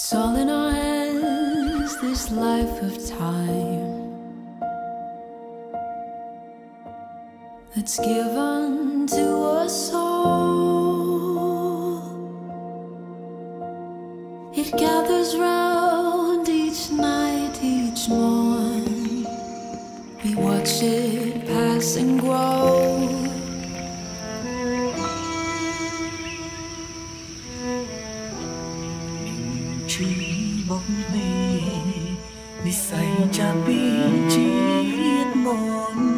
It's all in our hands, this life of time that's given to us all. It gathers round each night, each morn. We watch it pass and grow. Chỉ bóng mê đi say cha biết chiết mòn.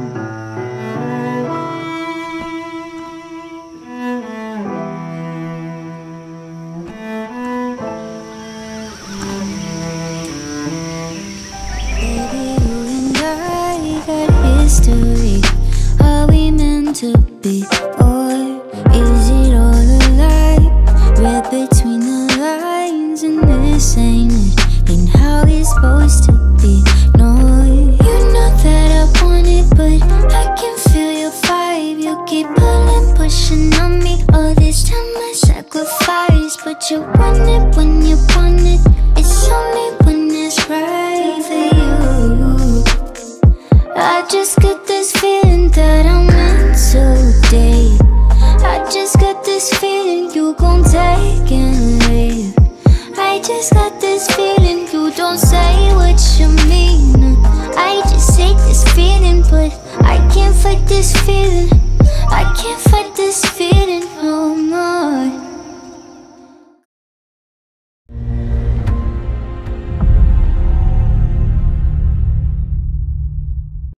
History, are we meant to be, or is it all a lie? Read between the lines, and this ain't it, ain't how it's supposed to be. No, you know that I want it, but I can feel your vibe. You keep pulling, pushing on me. All this time I sacrifice, but you want it when you want it. It's only when it's right for you. I just got this feeling that I'm meant to date. I just got this feeling you gon' take and leave. I just got this feeling you don't say what you mean. I just hate this feeling, but I can't fight this feeling.